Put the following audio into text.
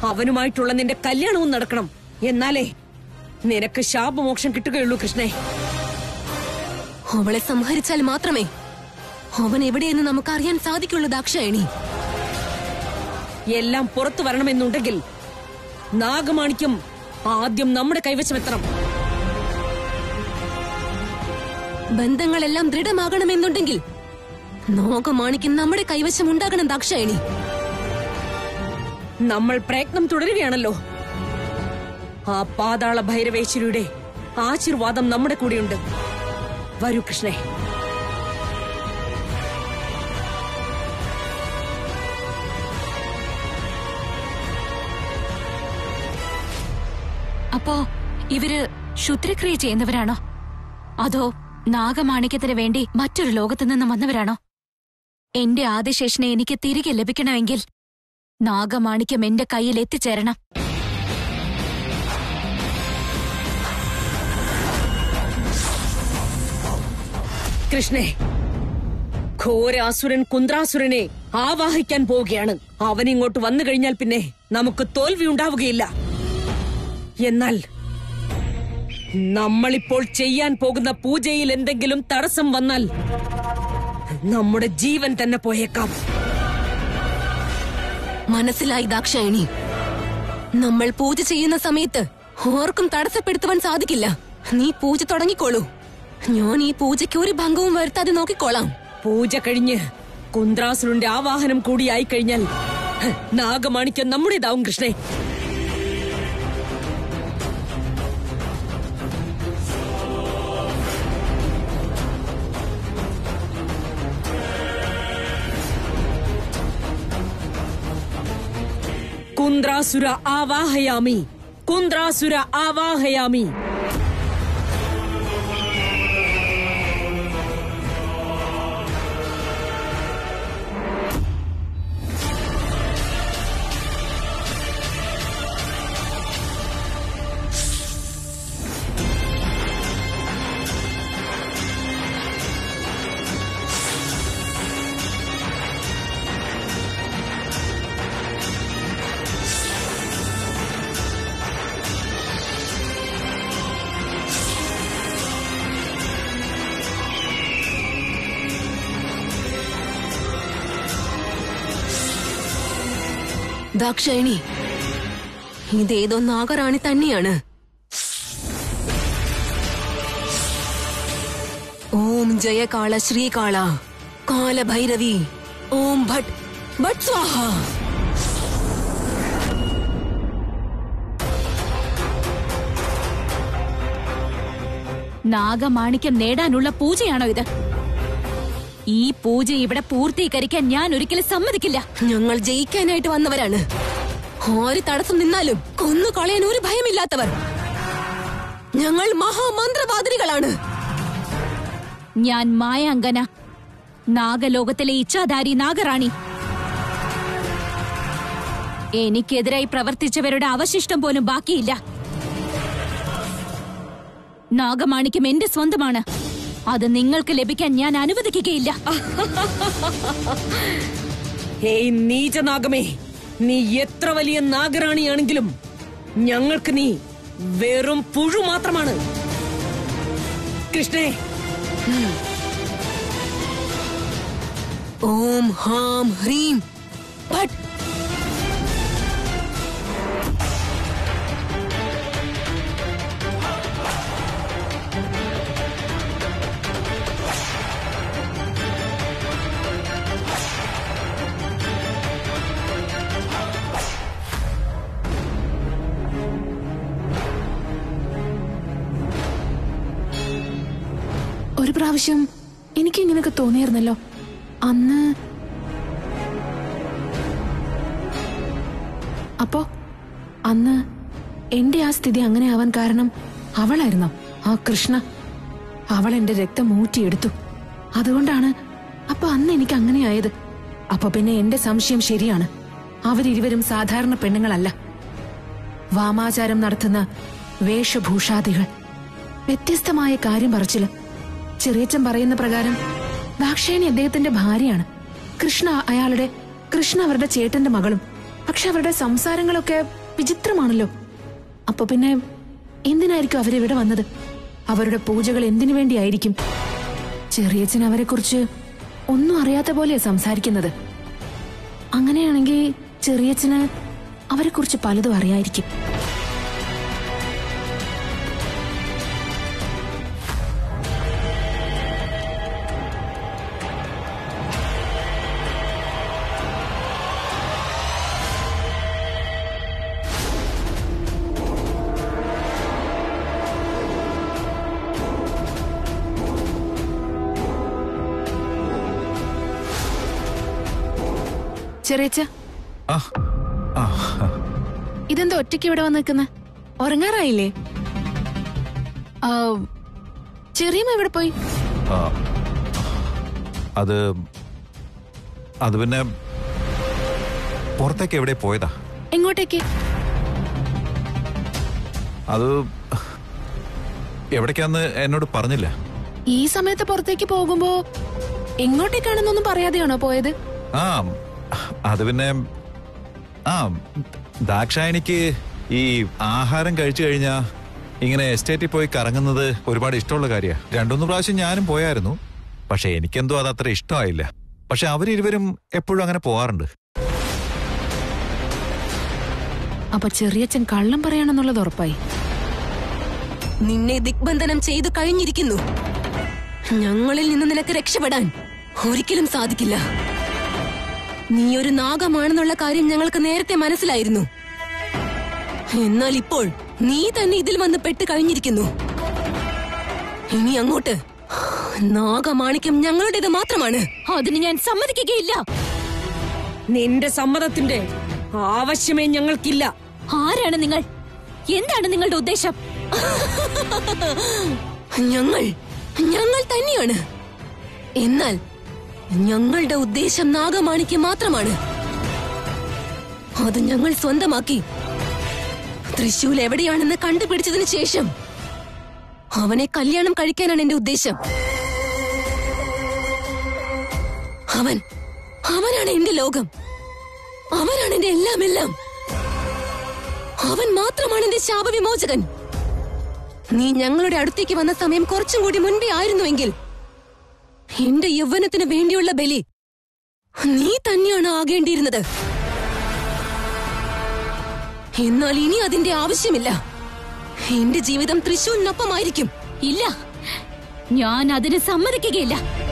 അവനുമായിട്ടുള്ള നിന്റെ കല്യാണവും നടക്കണം. എന്നാലേ നിനക്ക് ശാപമോക്ഷം കിട്ടുകയുള്ളൂ കൃഷ്ണേ. അവളെ സംഹരിച്ചാൽ മാത്രമേ അവൻ എവിടെയെന്ന് നമുക്ക് അറിയാൻ സാധിക്കുള്ളൂ ദാക്ഷായണി. എല്ലാം പുറത്തു വരണമെന്നുണ്ടെങ്കിൽ നാഗമാണിക്യം ആദ്യം നമ്മുടെ കൈവശമെത്തണം. ബന്ധങ്ങളെല്ലാം ദൃഢമാകണമെന്നുണ്ടെങ്കിൽ നാഗമാണിക്യം നമ്മുടെ കൈവശം ഉണ്ടാകണം ദാക്ഷായണി. നമ്മൾ പ്രയത്നം തുടരുകയാണല്ലോ. ആ പാതാള ഭൈരവേശ്വരിയുടെ ആശീർവാദം നമ്മുടെ കൂടെയുണ്ട്. വരൂ കൃഷ്ണേ. അപ്പോ ഇവര് ക്ഷുദ്രക്രിയ ചെയ്യുന്നവരാണോ? അതോ നാഗമാണിക്യത്തിന് വേണ്ടി മറ്റൊരു ലോകത്തു നിന്നും വന്നവരാണോ? എന്റെ ആദിശേഷനെ എനിക്ക് തിരികെ ലഭിക്കണമെങ്കിൽ നാഗമാണിക്യം എന്റെ കയ്യിൽ എത്തിച്ചേരണം. കൃഷ്ണേ, ഘോരാസുരൻ കുന്ദ്രാസുരനെ ആവാഹിക്കാൻ പോവുകയാണ്. അവനിങ്ങോട്ട് വന്നു കഴിഞ്ഞാൽ പിന്നെ നമുക്ക് തോൽവി ഉണ്ടാവുകയില്ല. എന്നാൽ നമ്മളിപ്പോൾ ചെയ്യാൻ പോകുന്ന പൂജയിൽ എന്തെങ്കിലും തടസ്സം വന്നാൽ നമ്മുടെ ജീവൻ തന്നെ പോയേക്കാം. മനസ്സിലായി ദാക്ഷായണി. നമ്മൾ പൂജ ചെയ്യുന്ന സമയത്ത് ആർക്കും തടസ്സപ്പെടുത്തുവാൻ സാധിക്കില്ല. നീ പൂജ തുടങ്ങിക്കോളൂ. ഞാൻ ഈ പൂജയ്ക്ക് ഒരു ഭംഗവും വരുത്താതെ നോക്കിക്കോളാം. പൂജ കഴിഞ്ഞ് കുന്ദ്രാസുരന്റെ ആവാഹനം കൂടിയായി കഴിഞ്ഞാൽ നാഗമാണിക്യം നമ്മുടേതാവും കൃഷ്ണേ. കുന്ദ്രാസുര ആവാഹയാമി, കുന്ദ്രാസുര ആവാഹയാമി. ദാക്ഷായണി, ഇതേതോ നാഗറാണി തന്നെയാണ്. ഓം ജയകാള ശ്രീകാള കാലഭൈരവി ഓം ഭട്ട് ഭട്ട് സ്വാഹ. നാഗമാണിക്യം നേടാനുള്ള പൂജയാണോ ഇത്? ഈ പൂജ ഇവിടെ പൂർത്തീകരിക്കാൻ ഞാൻ ഒരിക്കലും സമ്മതിക്കില്ല. ഞങ്ങൾ ജയിക്കാനായിട്ട് വന്നവരാണ്. ആര് തടസ്സം നിന്നാലും കൊന്നു കളയാൻ ഒരു ഭയമില്ലാത്തവർ. ഞങ്ങൾ മഹാമന്ത്രവാദിനികളാണ്. ഞാൻ മായാങ്കന, നാഗലോകത്തിലെ ഇച്ഛാധാരി നാഗറാണി. എനിക്കെതിരായി പ്രവർത്തിച്ചവരുടെ അവശിഷ്ടം പോലും ബാക്കിയില്ല. നാഗമാണിക്യം എന്റെ സ്വന്തമാണ്. അത് നിങ്ങൾക്ക് ലഭിക്കാൻ ഞാൻ അനുവദിക്കുകയില്ല. ഹേയ് നീചനാഗമേ, നീ എത്ര വലിയ നാഗറാണിയാണെങ്കിലും ഞങ്ങൾക്ക് നീ വെറും പുഴു മാത്രമാണ്. കൃഷ്ണേ, ഓം ഹാം ഹ്രീം ഭട്ട്. ഒരു പ്രാവശ്യം എനിക്ക് ഇങ്ങനെയൊക്കെ തോന്നിയിരുന്നല്ലോ. അന്ന് എന്റെ ആ സ്ഥിതി അങ്ങനെ ആവാൻ കാരണം അവളായിരുന്നോ? ആ കൃഷ്ണ. അവൾ എന്റെ രക്തം ഊറ്റിയെടുത്തു. അതുകൊണ്ടാണ് അപ്പൊ അന്ന് എനിക്ക് അങ്ങനെ ആയത്. അപ്പൊ പിന്നെ എന്റെ സംശയം ശരിയാണ്. അവരിരുവരും സാധാരണ പെണ്ണുങ്ങളല്ല. വാമാചാരം നടത്തുന്ന വേഷഭൂഷാദികൾ. വ്യത്യസ്തമായ കാര്യം പറച്ചില്. ചെറിയച്ചൻ പറയുന്ന പ്രകാരം ദാക്ഷായണി അദ്ദേഹത്തിന്റെ ഭാര്യയാണ്. കൃഷ്ണ അവരുടെ ചേട്ടന്റെ മകളും. പക്ഷെ അവരുടെ സംസാരങ്ങളൊക്കെ വിചിത്രമാണല്ലോ. അപ്പൊ പിന്നെ എന്തിനായിരിക്കും അവരിവിടെ വന്നത്? അവരുടെ പൂജകൾ എന്തിനു വേണ്ടിയായിരിക്കും? ചെറിയച്ഛൻ അവരെ കുറിച്ച് ഒന്നും അറിയാത്ത പോലെയാ സംസാരിക്കുന്നത്. അങ്ങനെയാണെങ്കിൽ ചെറിയച്ഛന് അവരെ കുറിച്ച് പലതും അറിയായിരിക്കും. ചെറിയച്ഛ, ഇതെന്താ ഒറ്റയ്ക്ക് ഇവിടെ വന്ന് നിൽക്കുന്ന? ഉറങ്ങാറായില്ലേ? ചെറിയമ്മ എവിടെ പോയി? അത് പിന്നെ പുറത്തേക്ക് എവിടെ പോയതാ? എങ്ങോട്ടേക്ക്? അത് എവിടേക്കാന്ന് എന്നോട് പറഞ്ഞില്ല. ഈ സമയത്ത് പുറത്തേക്ക് പോകുമ്പോ എങ്ങോട്ടേക്കാണെന്നൊന്നും പറയാതെയാണോ പോയത്? അത് പിന്നെ ദാക്ഷായണിക്ക് ഈ ആഹാരം കഴിച്ചു കഴിഞ്ഞാ ഇങ്ങനെ എസ്റ്റേറ്റിൽ പോയി കറങ്ങുന്നത് ഒരുപാട് ഇഷ്ടമുള്ള കാര്യ. 2-3 പ്രാവശ്യം ഞാനും പോയായിരുന്നു. പക്ഷെ എനിക്കെന്തോ അത് അത്ര ഇഷ്ടമായില്ല. പക്ഷെ അവരിരുവരും എപ്പോഴും അങ്ങനെ പോവാറുണ്ട്. അപ്പൊ ചെറിയച്ഛൻ കള്ളം പറയാണെന്നുള്ളത് ഉറപ്പായി. നിന്നെ ദിഗ്ബന്ധനം ചെയ്തു കഴിഞ്ഞിരിക്കുന്നു. ഞങ്ങളിൽ നിന്ന് നിനക്ക് രക്ഷപ്പെടാൻ ഒരിക്കലും സാധിക്കില്ല. നീ ഒരു നാഗമാണെന്നുള്ള കാര്യം ഞങ്ങൾക്ക് നേരത്തെ മനസ്സിലായിരുന്നു. എന്നാൽ ഇപ്പോൾ നീ തന്നെ ഇതിൽ വന്ന് പെട്ട് കഴിഞ്ഞിരിക്കുന്നു. ഇനി അങ്ങോട്ട് നാഗമാണിക്യം ഞങ്ങളുടേത് മാത്രമാണ്. അതിന് ഞാൻ സമ്മതിക്കുകയില്ല. നിന്റെ സമ്മതത്തിന്റെ ആവശ്യമേ ഞങ്ങൾക്കില്ല. ആരാണ് നിങ്ങൾ? എന്താണ് നിങ്ങളുടെ ഉദ്ദേശം? ഞങ്ങൾ തന്നെയാണ്. എന്നാൽ ഞങ്ങളുടെ ഉദ്ദേശം നാഗമാണിക്ക് മാത്രമാണ്. അത് ഞങ്ങൾ സ്വന്തമാക്കി തൃശ്ശൂൽ എവിടെയാണെന്ന് കണ്ടുപിടിച്ചതിന് ശേഷം അവനെ കല്യാണം കഴിക്കാനാണ് എന്റെ ഉദ്ദേശം. അവനാണ് എന്റെ ലോകം. അവനാണ് എന്റെ എല്ലാം. അവൻ മാത്രമാണ് എന്റെ ശാപവിമോചകൻ. നീ ഞങ്ങളുടെ അടുത്തേക്ക് വന്ന സമയം കുറച്ചും കൂടി മുൻപേ ആയിരുന്നുവെങ്കിൽ എന്റെ യൗവനത്തിന് വേണ്ടിയുള്ള ബലി നീ തന്നെയാണ് ആകേണ്ടിയിരുന്നത്. എന്നാൽ ഇനി അതിന്റെ ആവശ്യമില്ല. എന്റെ ജീവിതം തൃശ്ശൂരിനൊപ്പമായിരിക്കും. ഇല്ല, ഞാൻ അതിന് സമ്മതിക്കുകയില്ല.